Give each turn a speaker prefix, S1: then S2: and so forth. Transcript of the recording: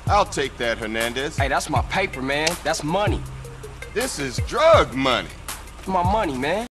S1: I'll take that, Hernandez.
S2: Hey, that's my paper, man. That's money.
S1: This is drug money.
S2: My money, man.